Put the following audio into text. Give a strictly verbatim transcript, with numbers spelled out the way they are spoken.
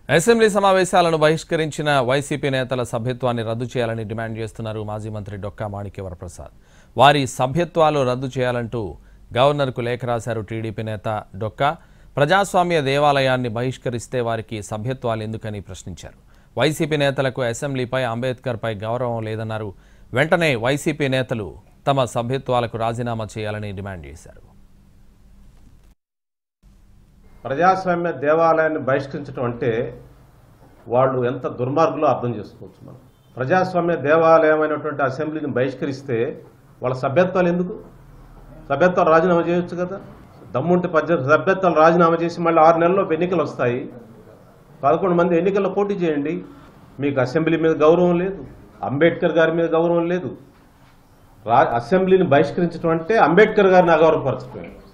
Assembly సమావేశాలను బహిష్కరించిన YCP నేతల సభ్యత్వాన్ని రద్దు చేయాలని డిమాండ్ చేస్తున్నారు మాజీ మంత్రి డొక్కా మాణిక్య వరప్రసాద్. వారి సభ్యత్వాలు రద్దు చేయాలంటూ గవర్నర్కు లేఖ రాశారు టీడీపీ నేత డొక్కా. ప్రజాస్వామ్య దేవాలయాన్ని బహిష్కరిస్తే వారికి సభ్యత్వాలు ఎందుకని ప్రశ్నించారు. వైసీపీ నేతలకు అసెంబ్లీపై అంబేద్కర్పై గౌరవం లేదన్నారు. వెంటనే వైసీపీ నేతలు తమ సభ్యత్వాలకు రాజీనామా చేయాలని డిమాండ్ చేశారు. ప్రజాస్వామ్య దేవాలయాన్ని బహిష్కరించడం అంటే వాళ్ళు ఎంత దుర్మార్గులో అర్థం చేసుకోవచ్చు. మనం ప్రజాస్వామ్య దేవాలయం అయినటువంటి అసెంబ్లీని బహిష్కరిస్తే వాళ్ళ సభ్యత్వాలు ఎందుకు? సభ్యత్వాలు రాజీనామా చేయొచ్చు కదా. దమ్ముంటే పద్దెనిమిది సభ్యత్వాలు రాజీనామా చేసి మళ్ళీ ఆరు నెలల్లో ఎన్నికలు వస్తాయి. పదకొండు మంది ఎన్నికల్లో పోటీ చేయండి. మీకు అసెంబ్లీ మీద గౌరవం లేదు, అంబేద్కర్ గారి మీద గౌరవం లేదు. రా అసెంబ్లీని బహిష్కరించడం అంటే అంబేద్కర్ గారిని అగౌరవపరచడం.